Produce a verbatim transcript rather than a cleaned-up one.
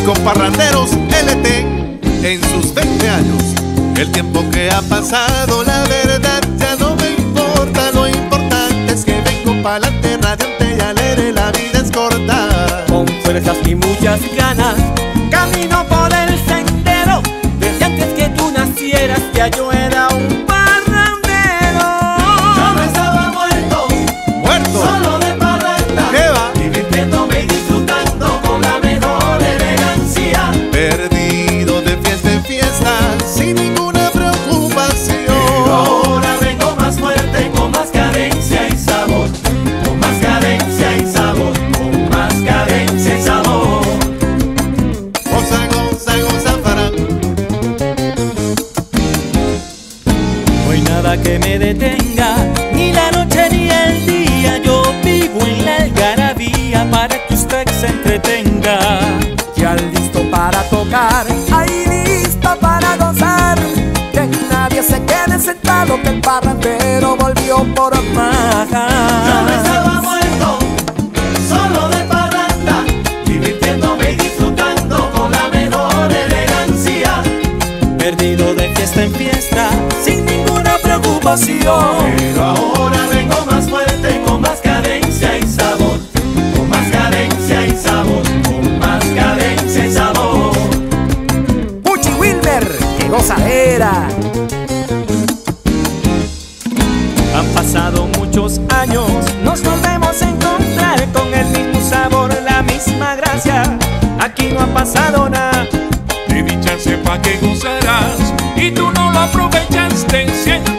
con Parranderos L T en sus veinte años. El tiempo que ha pasado, la verdad ya no me importa. Lo importante es que vengo pa'lante, radiante y alegre. La vida es corta. Con fuerzas y muchas ganas camino por el sendero. Desde antes que tú nacieras ya yo era un parrandero. Yo no estaba muerto, Muerto. solo de parranda, ¿Qué va? divirtiéndome y disfrutando con la mejor elegancia. Perdido de fiesta en fiesta, sin ninguna preocupación. Pero ahora vengo más fuerte, con más cadencia y sabor, con más cadencia y sabor, con más cadencia y sabor. Goza, goza, goza para. No hay nada que me detenga, ni la noche ni el día. Yo vivo en la algarabía para que usted se entretenga. Ya listo para tocar, ahí listo para gozar. Que nadie se quede sentado, que el parrandero volvió por más. Yo no estaba muerto, solo de parranda, divirtiéndome y disfrutando con la mejor elegancia. Perdido de fiesta en fiesta, sin ninguna preocupación. Pero ahora vengo más fuerte, con más cadencia y sabor, con más cadencia y sabor, con más cadencia y sabor. Puchi Wilmer, qué gozadera. Han pasado muchos años, nos volvemos a encontrar con el mismo sabor, la misma gracia. Aquí no ha pasado nada. Te di chance pa' que gozarás y tú no lo aprovechaste. Siento